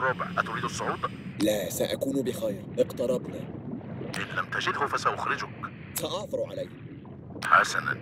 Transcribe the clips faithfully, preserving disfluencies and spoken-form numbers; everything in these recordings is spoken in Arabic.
ربع، أتريد الصعود؟ لا، سأكون بخير. اقتربنا. إن لم تجده فسأخرجك. سأعثر عليه. حسناً.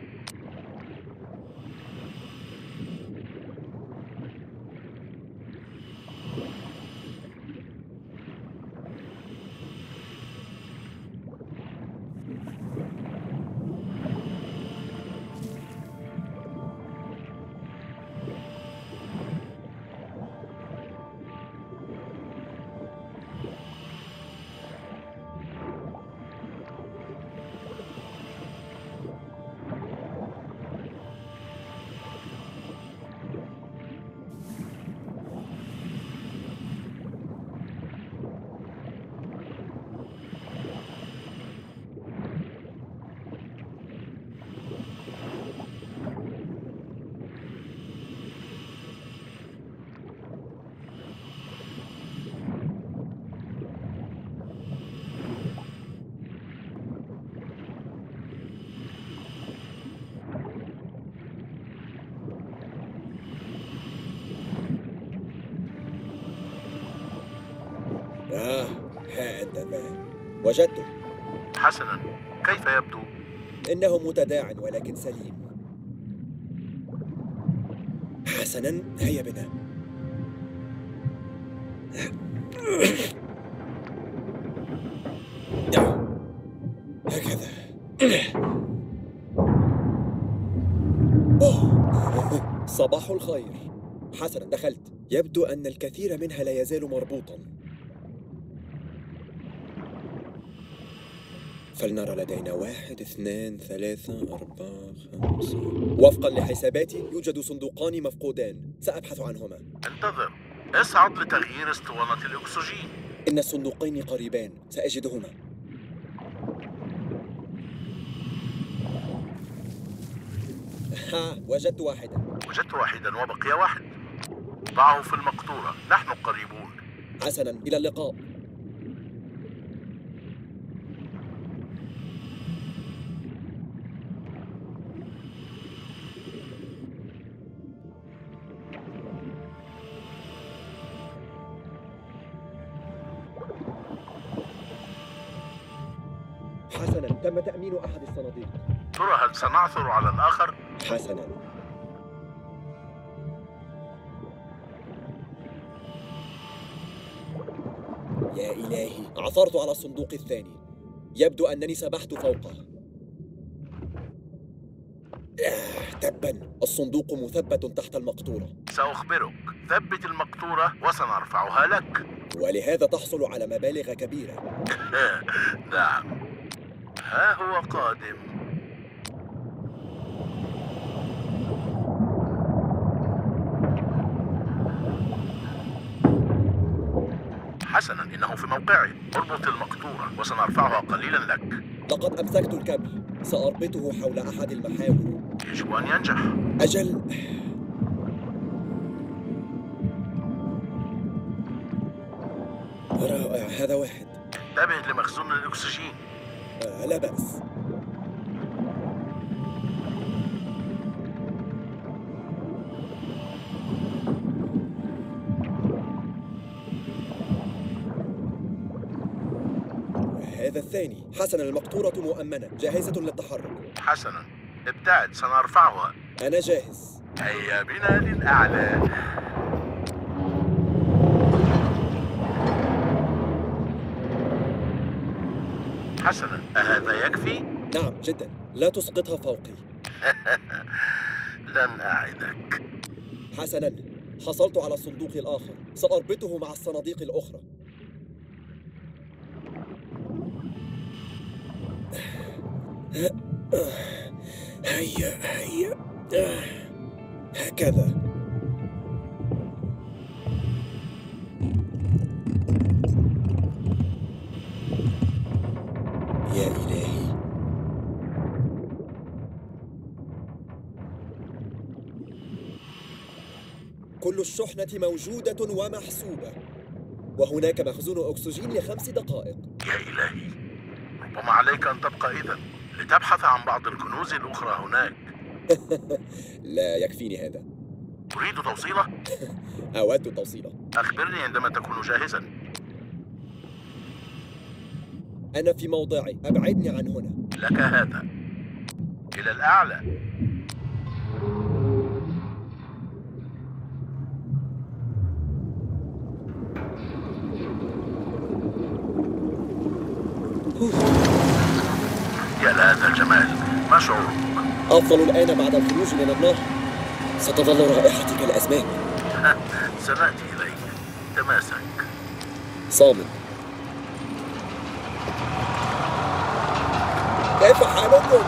آه، ها أنت ذا. وجدته. حسناً، كيف يبدو؟ إنه متداعٍ ولكن سليم. حسناً، هيا بنا. هكذا. أوه. صباح الخير. حسناً، دخلت. يبدو أن الكثير منها لا يزال مربوطاً. فلنرى، لدينا واحد، اثنان، ثلاثة، أربعة، خمسة. وفقاً لحساباتي يوجد صندوقان مفقودان، سأبحث عنهما. انتظر، اصعد لتغيير اسطوانة الأكسجين. إن الصندوقين قريبان، سأجدهما. ها، وجدت واحدا. وجدت واحدا وبقي واحد. ضعه في المقطورة، نحن قريبون. حسناً، إلى اللقاء. حسناً، تم تأمين أحد الصناديق. ترى هل سنعثر على الآخر؟ حسناً. يا إلهي، عثرت على الصندوق الثاني. يبدو أنني سبحت فوقه. آه، تبا، الصندوق مثبت تحت المقطورة. سأخبرك، ثبت المقطورة وسنرفعها لك. ولهذا تحصل على مبالغ كبيرة. نعم، ها هو قادم. حسناً، إنه في موقعه. اربط المقطورة وسنرفعها قليلاً لك. لقد أمسكت الكابل، سأربطه حول أحد المحاور. يجب أن ينجح. أجل. رائع، هذا واحد. انتبه لمخزون الأكسجين. آه، لا بأس. هذا الثاني. حسنا، المقطورة مؤمنة، جاهزة للتحرك. حسناً، ابتعد، سنرفعها. أنا جاهز. هيا بنا للأعلى. حسناً، أهذا يكفي؟ نعم جدا، لا تسقطها فوقي. لن أعدك. حسنا، حصلت على الصندوق الآخر، سأربطه مع الصناديق الأخرى. هيا هيا، هكذا. يا إلهي. كل الشحنة موجودة ومحسوبة، وهناك مخزون أكسجين لخمس دقائق. يا إلهي، ربما عليك أن تبقى إذن لتبحث عن بعض الكنوز الأخرى هناك. لا يكفيني هذا. تريد توصيله؟ أود توصيله. أخبرني عندما تكون جاهزا. أنا في موضعي، أبعدني عن هنا. لك هذا. إلى الأعلى. يا لهذا الجمال، ما شعورك؟ أفضل الآن بعد الخروج من النار. ستظل رائحتي كالأسماك. سنأتي إليك. تماسك. صامت. كيف حالكم؟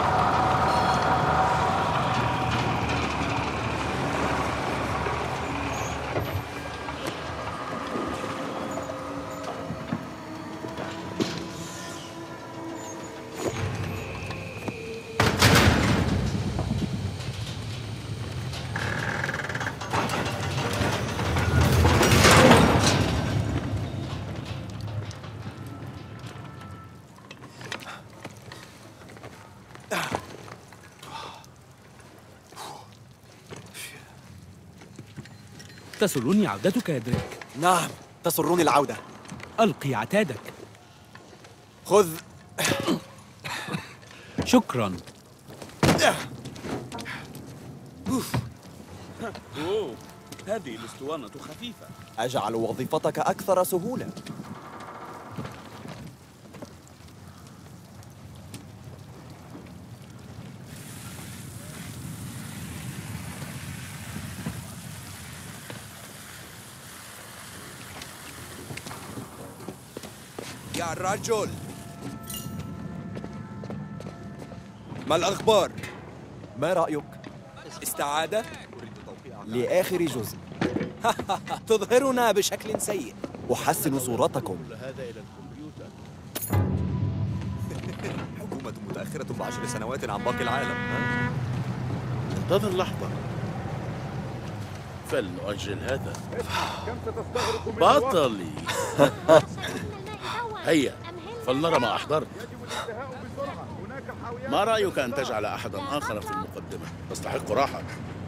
تسرني عودتك يا دريك. نعم، تسرني العودة. ألقي عتادك. خذ. شكراً. أوه، هذه الأسطوانة خفيفة. أجعل وظيفتك أكثر سهولة. يا رجل، ما الأخبار؟ ما رأيك؟ استعادة؟ لآخر جزء. تظهرنا بشكل سيء. أحسن صورتكم. حكومة متأخرة بعشر سنوات عن باقي العالم. انتظر لحظة. فلنؤجل هذا. بطلي. هيا، فلنرى ما أحضرت. ما رأيك أن تجعل أحدا آخر في المقدمة؟ تستحق راحة.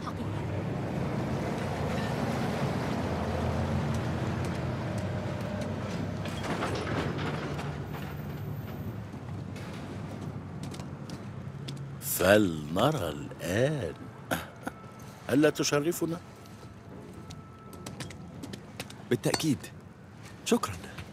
فلنرى الآن. هل تشرفنا؟ بالتأكيد. شكرا.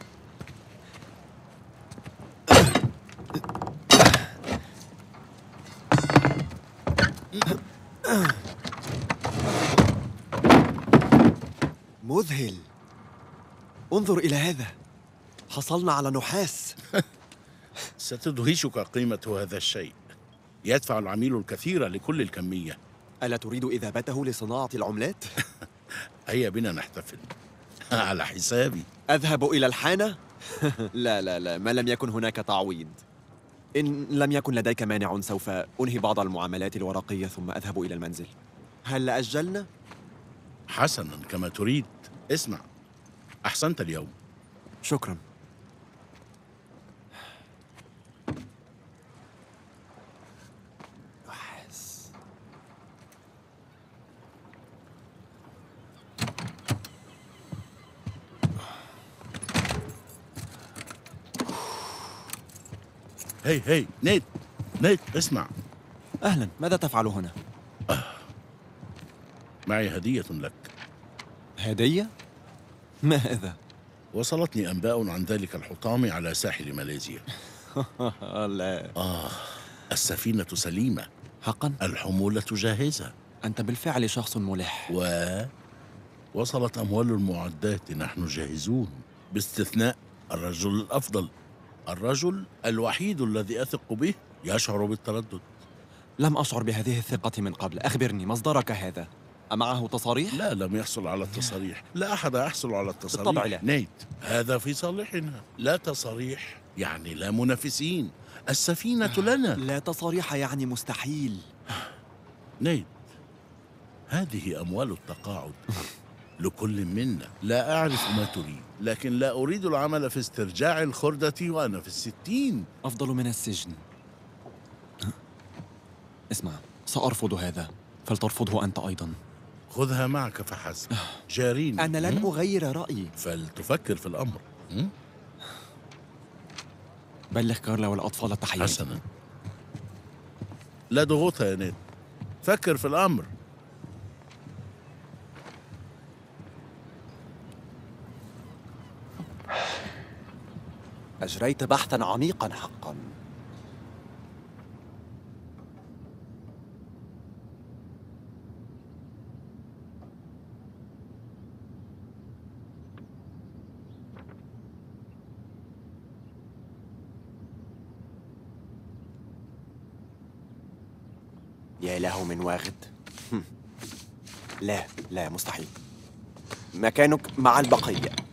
مذهل. انظر إلى هذا. حصلنا على نحاس. ستدهشك قيمة هذا الشيء. يدفع العميل الكثير لكل الكمية. ألا تريد إذابته لصناعة العملات؟ هيا بنا نحتفل. على حسابي. أذهب إلى الحانة؟ لا لا لا، ما لم يكن هناك تعويض. إن لم يكن لديك مانع سوف أنهي بعض المعاملات الورقية ثم أذهب إلى المنزل. هل أجلنا؟ حسناً، كما تريد. اسمع، أحسنت اليوم. شكراً. نحاس. هي هي نيت نيت، اسمع. أهلاً، ماذا تفعل هنا؟ معي هدية لك. هدية؟ ماذا؟ وصلتني أنباء عن ذلك الحطام على ساحل ماليزيا. لا. آه، السفينة سليمة. حقاً؟ الحمولة جاهزة. أنت بالفعل شخص ملح. ووصلت أموال المعدات، نحن جاهزون، باستثناء الرجل الأفضل، الرجل الوحيد الذي أثق به يشعر بالتردد. لم أشعر بهذه الثقة من قبل. أخبرني مصدرك هذا. أمعه تصاريح؟ لا، لم يحصل على التصاريح. لا أحد يحصل على التصاريح. بالطبع لا. نيت، هذا في صالحنا. لا تصاريح يعني لا منافسين. السفينة لنا. لا تصاريح يعني مستحيل. نيت، هذه أموال التقاعد لكل منا. لا أعرف ما تريد، لكن لا أريد العمل في استرجاع الخردة وأنا في الستين. أفضل من السجن. اسمع، سأرفض هذا، فلترفضه أنت أيضا. خذها معك فحسب. جاريني. أنا لن م? أغير رأيي. فلتفكر في الأمر. م? بلغ كارلا والأطفال التحيات. حسنا، لا ضغوط يا نيد، فكر في الأمر. أجريت بحثا عميقا حقا. يا له من واغد. هم. لا لا مستحيل. مكانك مع البقية.